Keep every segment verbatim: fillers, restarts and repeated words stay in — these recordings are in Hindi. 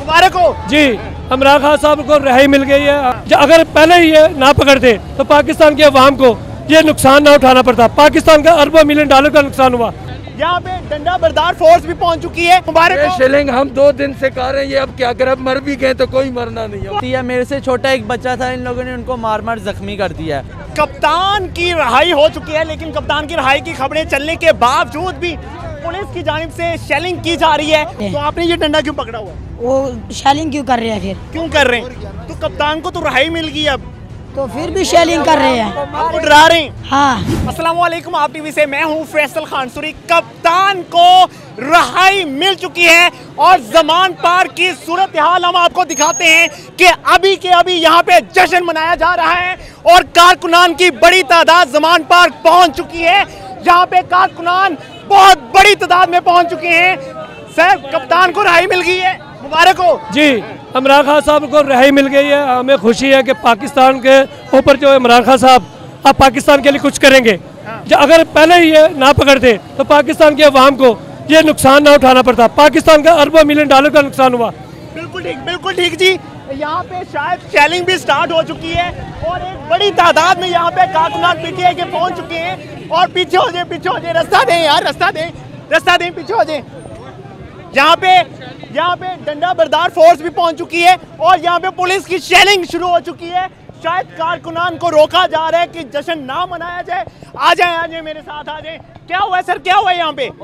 मुबारक हो जी। इमरान खान साहब को रिहाई मिल गई है। अगर पहले ही ये ना पकड़ते तो पाकिस्तान के अवाम को ये नुकसान ना उठाना पड़ता। पाकिस्तान का अरबों मिलियन डॉलर का नुकसान हुआ। यहाँ पे डंडा बरदार फोर्स भी पहुंच चुकी है। मुबारक हो। शिलिंग हम दो दिन से खा रहे हैं, ये अब क्या करें, अब मर भी गए तो कोई मरना नहीं है। मेरे से छोटा एक बच्चा था, इन लोगों ने उनको मार मार जख्मी कर दिया है। कप्तान की रिहाई हो चुकी है, लेकिन कप्तान की रिहाई की खबरें चलने के बावजूद भी पुलिस की जानिब से शेलिंग की जा रही है। तो आपने ये डंडा क्यों पकड़ा हुआ है? वो शेलिंग क्यों कर रहे हैं? फिर क्यों कर रहे हैं? तो कप्तान को तो रिहाई मिल गई, अब तो फिर भी शेलिंग कर रहे हैं, आपको डरा रहे हैं। हाँ। अस्सलाम वालेकुम, आप टीवी से मैं हूं फैसल खानसुरी। कप्तान को रिहाई मिल चुकी है और जमान पार की सूरत हाल हम आपको दिखाते हैं कि अभी के अभी यहाँ पे जश्न मनाया जा रहा है और कारकुनान की बड़ी तादाद जमान पार पहुंच चुकी है। यहाँ पे कारकुनान बहुत बड़ी तादाद में पहुंच चुके हैं। सर, कप्तान को रिहाई मिल गई है, मुबारक हो। जी, इमरान खान साहब को रिहाई मिल गई है। हमें खुशी है कि पाकिस्तान के ऊपर जो इमरान खान साहब अब पाकिस्तान के लिए कुछ करेंगे। अगर पहले ही ये ना पकड़ते तो पाकिस्तान के अवाम को ये नुकसान ना उठाना पड़ता। पाकिस्तान का अरबों मिलियन डॉलर का नुकसान हुआ। बिल्कुल ठीक, बिल्कुल ठीक जी। यहाँ पे शायद शेलिंग भी स्टार्ट हो चुकी है और एक बड़ी तादाद में यहाँ पे कारकुनान पीटीआई के पहुंच चुके हैं। और पीछे हो जाए, पीछे हो जाए, रास्ता दें यार, रास्ता दें, रास्ता दें, पीछे हो जाए। यहाँ पे यहाँ पे डंडा बरदार फोर्स भी पहुंच चुकी है और यहाँ पे पुलिस की शेलिंग शुरू हो चुकी है। शायद कारकुनान को रोका जा रहा है कि जश्न ना मनाया जाए। आ जाए, आ जाए, मेरे साथ आ जाए। क्या हुआ सर, क्या हुआ यहाँ पे?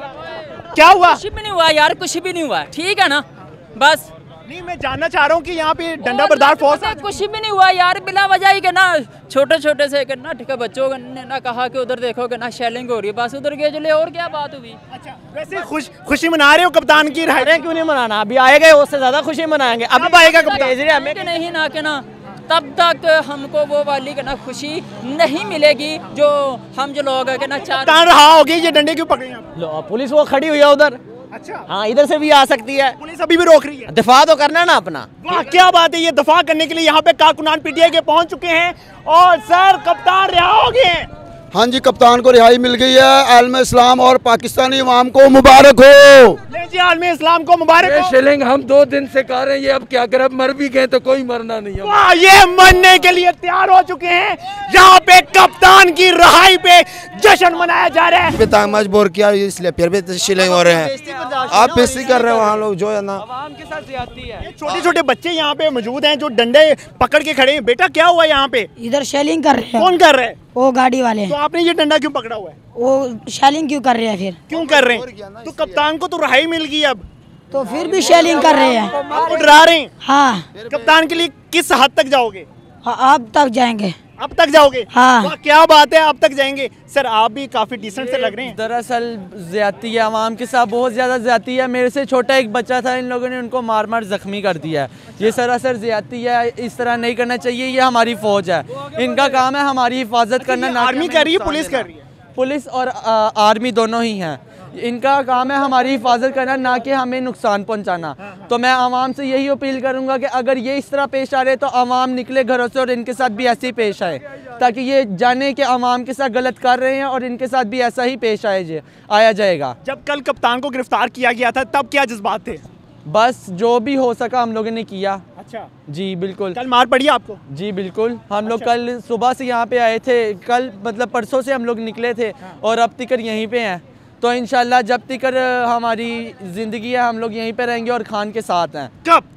क्या हुआ? कुछ भी नहीं हुआ यार, कुछ भी नहीं हुआ, ठीक है ना, बस। नहीं, मैं जानना चाह रहा हूँ कि यहाँ पे डंडा बरदार फोर्स कुछ भी नहीं हुआ यार, बिला वजह ही के ना छोटे छोटे से ना ठीक है बच्चों ने ना कहा कि उधर देखो कि ना शेलिंग हो रही है, बस उधर गए चले, और क्या बात हुई। अच्छा, वैसे खुश खुशी मना रहे हो कप्तान की रिहाई? क्यों नहीं मनाना, अभी आएगा उससे ज्यादा खुशी मनाएंगे। अब आएगा कप्तान हमें नहीं ना के ना, तब तक हमको वो वाली के ना खुशी नहीं मिलेगी जो हम जो लोग है के ना चार कप्तान रहा होगी। ये डंडे क्यों पकड़े हैं? पुलिस वो खड़ी हुई है उधर। अच्छा, हाँ, इधर से भी आ सकती है, पुलिस अभी भी रोक रही है। दिफा तो करना ना अपना। वाह, क्या बात है। ये दफा करने के लिए यहाँ पे कारकुनान पीटीआई के पहुंच चुके हैं और सर, कप्तान रिहा हो गए हैं। हाँ जी, कप्तान को रिहाई मिल गई है। आलम इस्लाम और पाकिस्तानी अवाम को मुबारक हो। ले जी, आलम इस्लाम को मुबारक हो। शिलिंग हम दो दिन से खा रहे हैं, ये अब क्या करें, अब मर भी गए तो कोई मरना नहीं है। वाह, ये मरने के लिए तैयार हो चुके हैं। यहाँ पे कप्तान की रिहाई पे जश्न मनाया जा रहा है। मजबूर किया इसलिए फिर भी शिलिंग हो रहे हैं। आप बेइज्जती कर रहे हो वहाँ लोग जो है ना, आवाम के साथ ज्यादती है। छोटे छोटे बच्चे यहाँ पे मौजूद हैं जो डंडे पकड़ के खड़े हैं। बेटा, क्या हुआ यहाँ पे? इधर शेलिंग कर रहे हैं। कौन कर रहा है? वो गाड़ी वाले। तो आपने ये डंडा क्यों पकड़ा हुआ है? वो शेलिंग क्यों कर रहे हैं? फिर क्यों कर रहे हैं? तो कप्तान को तो रिहाई मिल गई, अब तो फिर भी शेलिंग कर रहे हैं। आपको डरा रहे हैं? हाँ। कप्तान के लिए किस हद तक जाओगे? हाँ, अब तक जाएंगे। अब तक जाओगे? हाँ। वाह, क्या बात है, अब तक जाएंगे। सर, आप भी काफी डिसेंट से लग रहे हैं। दरअसल ज्यादती है, आवाम के साथ बहुत ज़्यादा ज्यादती है। मेरे से छोटा एक बच्चा था, इन लोगों ने उनको मार मार जख्मी कर दिया है। ये सरासर ज्यादती है, इस तरह नहीं करना चाहिए। ये हमारी फौज है, इनका काम है हमारी हिफाजत करना। ना आर्मी कर रही है, पुलिस कर रही है? पुलिस और आ, आर्मी दोनों ही हैं। इनका काम है हमारी हिफाजत करना, ना कि हमें नुकसान पहुंचाना। तो मैं आवाम से यही अपील करूंगा कि अगर ये इस तरह पेश आ रहे तो आवाम निकले घरों से और इनके साथ भी ऐसे ही पेश आए, ताकि ये जाने कि आवाम के साथ गलत कर रहे हैं और इनके साथ भी ऐसा ही पेश आए आया जाएगा। जब कल कप्तान को गिरफ्तार किया गया था तब क्या जज्बात थे? बस जो भी हो सका हम लोगों ने किया। अच्छा जी बिल्कुल। कल मार पड़ी आपको? जी बिल्कुल। हम लोग अच्छा। कल सुबह से यहाँ पे आए थे, कल मतलब परसों से हम लोग निकले थे। हाँ। और अब तक यहीं पे हैं, तो इंशाल्लाह जब तक हमारी जिंदगी है हम लोग यहीं पे रहेंगे और खान के साथ हैं।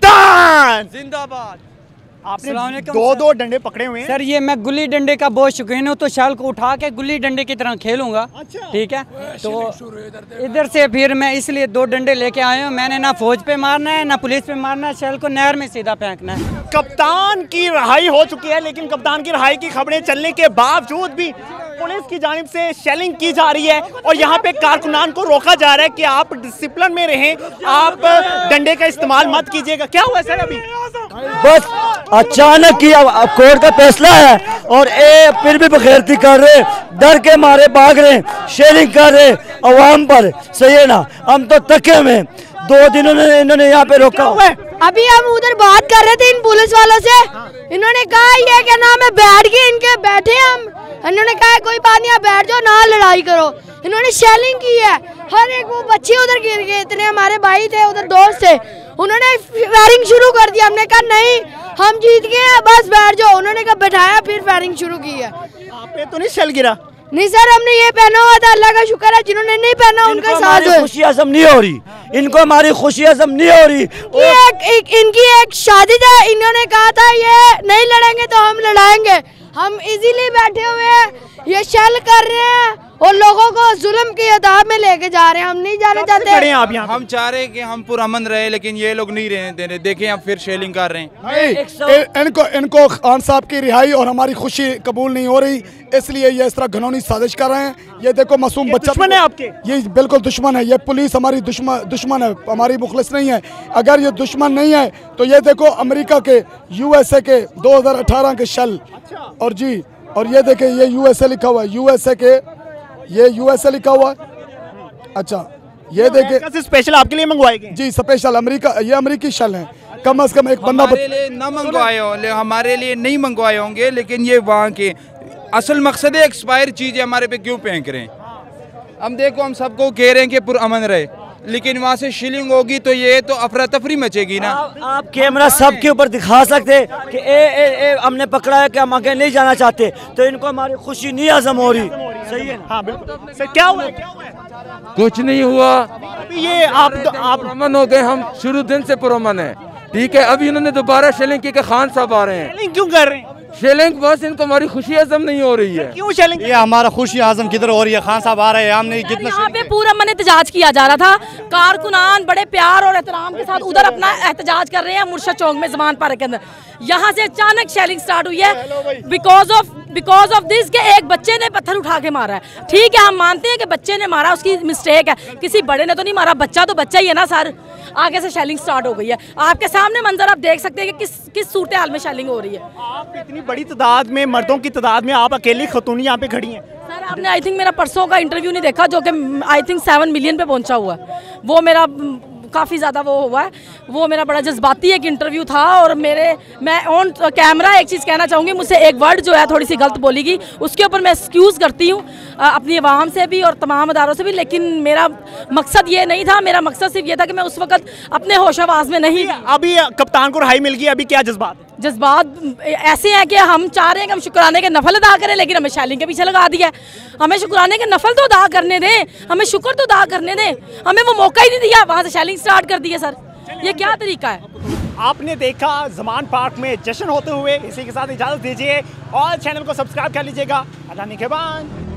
कप्तान जिंदाबाद। आपने दो दो डंडे पकड़े हुए हैं। सर, ये मैं गुल्ली डंडे का बहुत शौकीन हूँ, तो शाल को उठा के गुल्ली डंडे की तरह खेलूंगा। अच्छा। ठीक है, तो इधर से फिर मैं इसलिए दो डंडे लेके आया हूँ। मैंने ना फौज पे मारना है ना पुलिस पे मारना है, शाल को नहर में सीधा फेंकना है। कप्तान की रिहाई हो चुकी है, लेकिन कप्तान की रिहाई की खबरें चलने के बावजूद भी पुलिस की जानिब से शेलिंग की जा रही है और यहाँ पे कारकुनान को रोका जा रहा है कि आप डिसिप्लिन में रहें, आप डंडे का इस्तेमाल मत कीजिएगा। क्या हुआ सर अभी? बस अचानक किया, कोर्ट का फैसला है और ये फिर भी बगैरती कर रहे, डर के मारे भाग रहे, शेयरिंग कर रहे अवाम पर। सही है ना, हम तो तके में दो दिनों ने इन्होंने यहाँ पे रोका हुआ है। अभी हम उधर बात कर रहे थे इन पुलिस वालों से, इन्होंने कहा ये क्या नाम है, बैठ गए इनके बैठे हम। इन्होंने कहा कोई बात नहीं, आप बैठ जाओ, ना लड़ाई करो। इन्होंने शेलिंग की है, हर एक वो बच्चे उधर गिर गए, इतने हमारे भाई थे उधर दोस्त थे, उन्होंने फायरिंग शुरू कर दिया। हमने कहा नहीं हम जीत गए हैं, बस बैठ जाओ। उन्होंने कहा बैठाया, फिर फायरिंग शुरू की है। आप पे तो नहीं शेल गिरा? नहीं सर, हमने ये पहना हुआ था, अल्लाह का शुक्र है। जिन्होंने नहीं पहना उनका साथ है। खुशी हजम नहीं हो रही, इनको हमारी खुशी हजम नहीं हो रही। एक, एक, इनकी एक शादी था, इन्होंने कहा था ये नहीं लड़ेंगे तो हम लड़ाएंगे। हम इजीली बैठे हुए हैं, ये शेल कर रहे हैं और लोगों को जुल्म की अदाब में लेके जा रहे हैं। हम नहीं जाना चाहते। खड़े हैं आप यहाँ? हम चाह रहे हैं कि हम पुरअमन रहे, लेकिन ये लोग नहीं रहे दे रहे। देखें आप फिर शेलिंग कर रहे हैं। इनको इनको खान साहब की रिहाई और हमारी खुशी कबूल नहीं हो रही, इसलिए ये इस तरह घिनौनी साजिश कर रहे हैं। ये देखो मासूम बच्चा दुश्मन है आपके? ये बिल्कुल दुश्मन है। ये पुलिस हमारी दुश्मन दुश्मन है, हमारी मुखलिस नहीं है। अगर ये दुश्मन नहीं है तो ये देखो अमेरिका के, यूएसए के दो हज़ार अठारह के शल, और जी और ये देखे ये यूएसए लिखा हुआ है, यूएसए के, ये यूएसए लिखा हुआ है। अच्छा ये देखे स्पेशल आपके लिए मंगवाए गए? जी स्पेशल अमेरिका, ये अमेरिकी शल है। कम से कम एक बंदा हमारे लिए न मंगवाए हो, हमारे लिए नहीं मंगवाए होंगे, लेकिन ये वहाँ के असल मकसद है एक्सपायर चीज़ें हमारे पे क्यों फेंक रहे हैं। हम देखो हम सबको कह रहे हैं कि पुरअमन रहे, लेकिन वहाँ से शिलिंग होगी तो ये तो अफरा तफरी मचेगी ना। आप, आप कैमरा सबके ऊपर दिखा सकते कि ए, ए, ए, हमने पकड़ा है कि हम आगे नहीं जाना चाहते, तो इनको हमारी खुशी नहीं हजम हो रही। सही है? हाँ बिल्कुल। सर क्या हुआ? क्या हुआ? कुछ नहीं हुआ। ये आप तो, आप पुरअमन हो गए, हम शुरू दिन से पुरअमन है। ठीक है, अभी इन्होंने दोबारा शेलिंग की कि खान साहब आ रहे हैं। शेलिंग क्यों कर रहे हैं? शेलिंग बस इनको हमारी खुशी हजम नहीं हो रही है। क्यों शेलिंग? ये हमारा खुशी हजम किधर हो रही है? खान साहब आ रहे हैं, हमने कितना यहाँ पे पूरा मन एहतजाज किया जा रहा था। कारकुनान बड़े प्यार और एहतराम के साथ उधर अपना एहतजाज कर रहे हैं मुर्शद चौक में, जमान पार्क के अंदर। यहाँ से अचानक शेलिंग स्टार्ट हुई है because of because of this के एक बच्चे ने पत्थर उठा के मारा है। ठीक है, हम मानते हैं कि बच्चे ने मारा, उसकी मिस्टेक है, किसी बड़े ने तो नहीं मारा। बच्चा तो बच्चा ही है ना सर। आगे से शेलिंग स्टार्ट हो गई है, आपके सामने मंजर आप देख सकते हैं कि किस किस सूरत हाल में शेलिंग हो रही है। आप इतनी बड़ी तादाद में, मर्दों की तादाद में, आप अकेली खतून यहाँ पे खड़ी हैं। सर आपने आई थिंक मेरा परसों का इंटरव्यू नहीं देखा, जो कि आई थिंक सेवन मिलियन पे पहुंचा हुआ है। वो मेरा काफ़ी ज़्यादा वो हुआ है, वो मेरा बड़ा जज्बाती एक इंटरव्यू था। और मेरे मैं ऑन कैमरा एक चीज़ कहना चाहूँगी, मुझसे एक वर्ड जो है थोड़ी सी गलत बोली गई, उसके ऊपर मैं एक्सक्यूज़ करती हूँ अपनी आवाम से भी और तमाम अदारों से भी। लेकिन मेरा मकसद ये नहीं था, मेरा मकसद सिर्फ ये था कि मैं उस वक्त अपने होश आवाज़ में नहीं। अभी कप्तान को रिहाई मिल गई, अभी क्या जज्बात? जज्बात ऐसे हैं कि हम चाह रहे हैं कि हम शुक्राने के नफल अदा करें, लेकिन हमें शेलिंग के पीछे लगा दिया है। हमें शुक्राने के नफल तो अदा करने दें, हमें शुक्र तो अदा करने दें, हमें वो मौका ही नहीं दिया, वहाँ से शेलिंग स्टार्ट कर दी है। सर ये क्या तरीका है? आपने देखा जमान पार्क में जश्न होते हुए। इसी के साथ इजाज़त दीजिए और चैनल को सब्सक्राइब कर लीजिएगा। अल्लाह निगहबान।